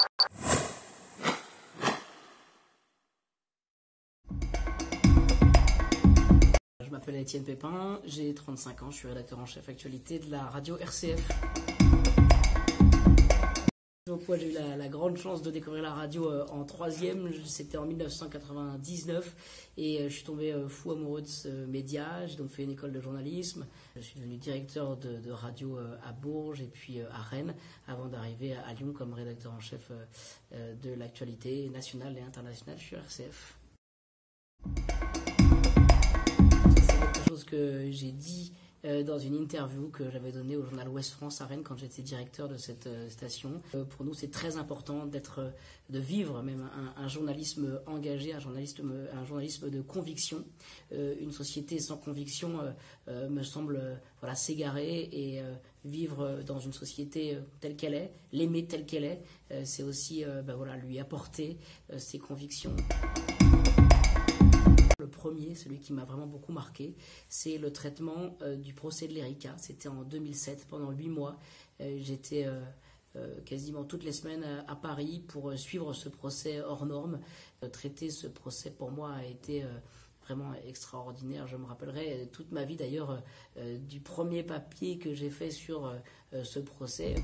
Je m'appelle Étienne Pépin, j'ai 35 ans, je suis rédacteur en chef actualité de la radio RCF. Donc moi j'ai eu la grande chance de découvrir la radio en troisième, c'était en 1999 et je suis tombé fou amoureux de ce média. J'ai donc fait une école de journalisme, je suis devenu directeur de radio à Bourges et puis à Rennes avant d'arriver à Lyon comme rédacteur en chef de l'actualité nationale et internationale sur RCF. C'est quelque chose que j'ai dit dans une interview que j'avais donnée au journal Ouest France à Rennes quand j'étais directeur de cette station. Pour nous, c'est très important de vivre même un journalisme engagé, un journalisme de conviction. Une société sans conviction me semble s'égarer et vivre dans une société telle qu'elle est, l'aimer telle qu'elle est, c'est aussi lui apporter ses convictions. Le premier, celui qui m'a vraiment beaucoup marqué, c'est le traitement du procès de l'Erika. C'était en 2007, pendant 8 mois. J'étais quasiment toutes les semaines à Paris pour suivre ce procès hors norme. Traiter ce procès, pour moi, a été vraiment extraordinaire. Je me rappellerai toute ma vie, d'ailleurs, du premier papier que j'ai fait sur ce procès.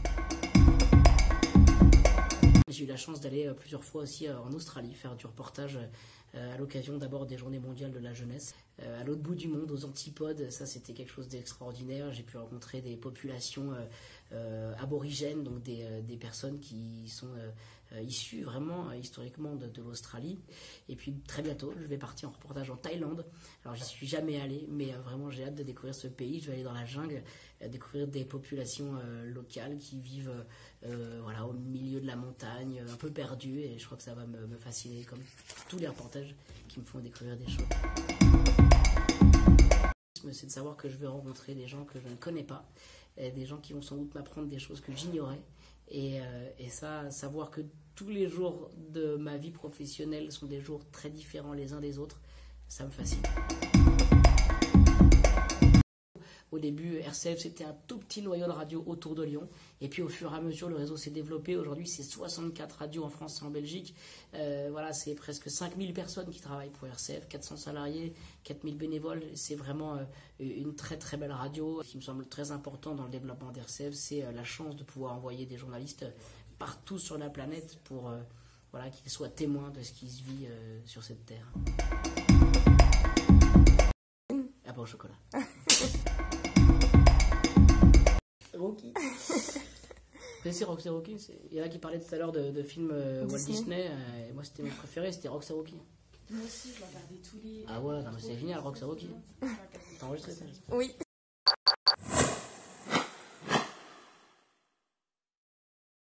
J'ai eu la chance d'aller plusieurs fois aussi en Australie, faire du reportage à l'occasion d'abord des Journées mondiales de la jeunesse. À l'autre bout du monde, aux antipodes, ça c'était quelque chose d'extraordinaire. J'ai pu rencontrer des populations aborigènes, donc des personnes qui sont issues vraiment historiquement de l'Australie. Et puis très bientôt, je vais partir en reportage en Thaïlande. Alors j'y suis jamais allé, mais vraiment j'ai hâte de découvrir ce pays. Je vais aller dans la jungle, découvrir des populations locales qui vivent au milieu de la montagne, un peu perdues, et je crois que ça va me fasciner, comme tous les reportages qui me font découvrir des choses. C'est de savoir que je vais rencontrer des gens que je ne connais pas, des gens qui vont sans doute m'apprendre des choses que j'ignorais, et ça, savoir que tous les jours de ma vie professionnelle sont des jours très différents les uns des autres, ça me fascine. Au début, RCF, c'était un tout petit noyau de radio autour de Lyon. Et puis, au fur et à mesure, le réseau s'est développé. Aujourd'hui, c'est 64 radios en France et en Belgique. C'est presque 5000 personnes qui travaillent pour RCF, 400 salariés, 4000 bénévoles. C'est vraiment une très, très belle radio. Ce qui me semble très important dans le développement d'RCF, c'est la chance de pouvoir envoyer des journalistes partout sur la planète pour qu'ils soient témoins de ce qui se vit sur cette terre. Ah bon, au chocolat. Rocky. Vous connaissez Roxy Rocky? Il y en a qui parlaient tout à l'heure de films Walt Disney. Et moi, c'était mon préféré, c'était Roxy Rocky. Moi aussi, je regardais tous les... Ah ouais, c'est génial, Roxy Rocky. T'as enregistré ça? Oui.